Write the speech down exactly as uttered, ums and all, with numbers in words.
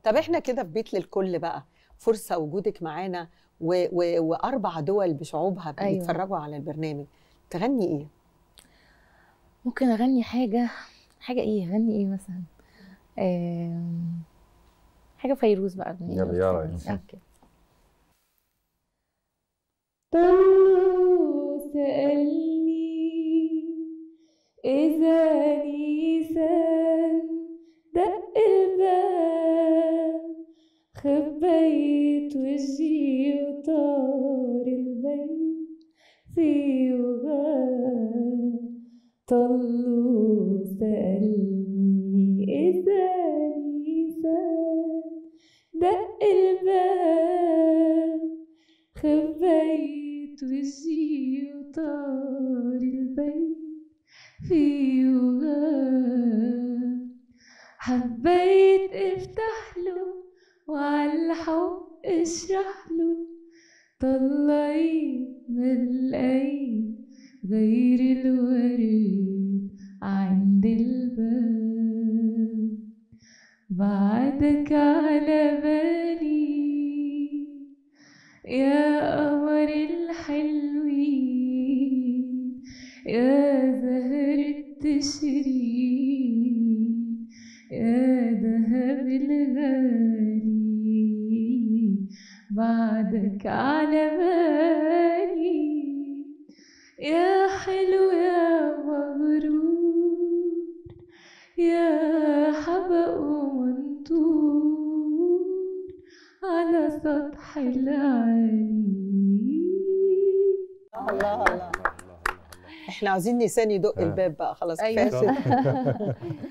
طب احنا كده في بيت للكل بقى، فرصه وجودك معانا و... و... واربع دول بشعوبها بيتفرجوا أيوة. على البرنامج، تغني ايه؟ ممكن اغني حاجه حاجه ايه اغني ايه مثلا؟ آم، حاجه فيروز بقى بما إني يلا قلت يا فيروز. ريس. اوكي. طلوا سألني إذا نيسان دق الباب، خبيت وجهي وطار البيت في وغاب. طلوا سألني إذا نيسان دق الباب، خبيت وجهي وطار البيت في وغاب. حبيت افتح له وعالحب اشرح له، طلعي ملقيت غير الورد عند الباب. بعدك على بالي يا قمر الحلوين، يا زهر التشرين، يا دهب الغالي. بعدك على بالي يا حلو يا مغرور، يا حبق ومنطور على سطح العالي. الله الله، احنا عايزين نساني يدق آه. الباب بقى خلاص، أيوة. كفايه.